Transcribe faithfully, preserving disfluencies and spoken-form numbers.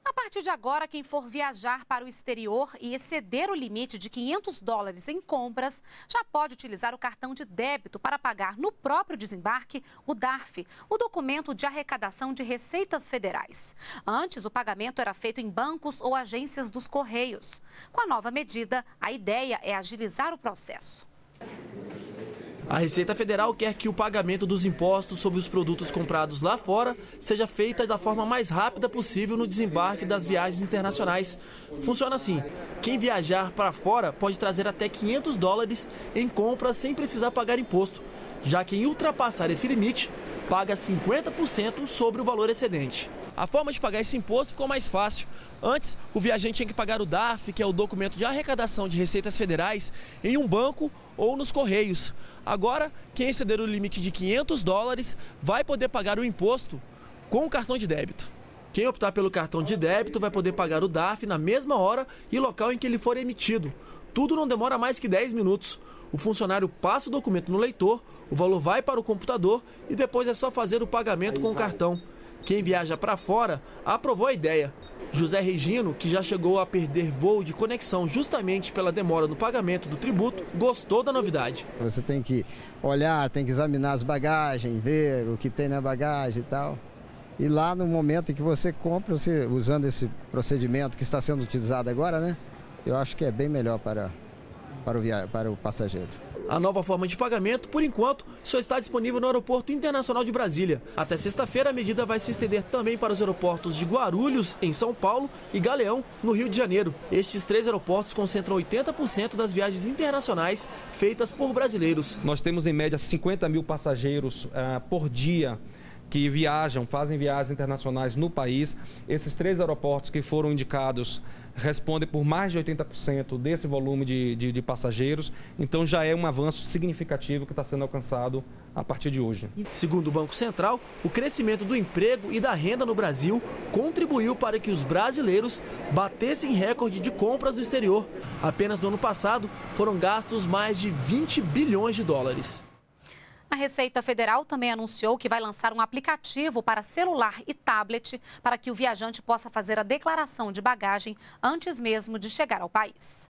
A partir de agora, quem for viajar para o exterior e exceder o limite de quinhentos dólares em compras, já pode utilizar o cartão de débito para pagar no próprio desembarque o D A R F, o documento de arrecadação de receitas federais. Antes, o pagamento era feito em bancos ou agências dos Correios. Com a nova medida, a ideia é agilizar o processo. A Receita Federal quer que o pagamento dos impostos sobre os produtos comprados lá fora seja feita da forma mais rápida possível no desembarque das viagens internacionais. Funciona assim: quem viajar para fora pode trazer até quinhentos dólares em compras sem precisar pagar imposto. Já quem ultrapassar esse limite paga cinquenta por cento sobre o valor excedente. A forma de pagar esse imposto ficou mais fácil. Antes, o viajante tinha que pagar o D A R F, que é o documento de arrecadação de receitas federais, em um banco ou nos Correios. Agora, quem exceder o limite de quinhentos dólares vai poder pagar o imposto com o cartão de débito. Quem optar pelo cartão de débito vai poder pagar o D A R F na mesma hora e local em que ele for emitido. Tudo não demora mais que dez minutos. O funcionário passa o documento no leitor, o valor vai para o computador e depois é só fazer o pagamento com o cartão. Quem viaja para fora aprovou a ideia. José Regino, que já chegou a perder voo de conexão justamente pela demora no pagamento do tributo, gostou da novidade. Você tem que olhar, tem que examinar as bagagens, ver o que tem na bagagem e tal. E lá no momento em que você compra, você, usando esse procedimento que está sendo utilizado agora, né? Eu acho que é bem melhor para, para, o, via... para o passageiro. A nova forma de pagamento, por enquanto, só está disponível no Aeroporto Internacional de Brasília. Até sexta-feira, a medida vai se estender também para os aeroportos de Guarulhos, em São Paulo, e Galeão, no Rio de Janeiro. Estes três aeroportos concentram oitenta por cento das viagens internacionais feitas por brasileiros. Nós temos, em média, cinquenta mil passageiros uh, por dia que viajam, fazem viagens internacionais no país. Esses três aeroportos que foram indicados respondem por mais de oitenta por cento desse volume de, de, de passageiros. Então já é um avanço significativo que está sendo alcançado a partir de hoje. Segundo o Banco Central, o crescimento do emprego e da renda no Brasil contribuiu para que os brasileiros batessem recorde de compras no exterior. Apenas no ano passado foram gastos mais de vinte bilhões de dólares. A Receita Federal também anunciou que vai lançar um aplicativo para celular e tablet para que o viajante possa fazer a declaração de bagagem antes mesmo de chegar ao país.